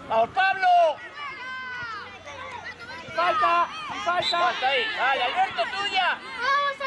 ¡Vamos, Pablo! ¡Falta! ¡Falta! ¡Falta ahí! ¡Vale, Alberto, tuya! ¡Vamos,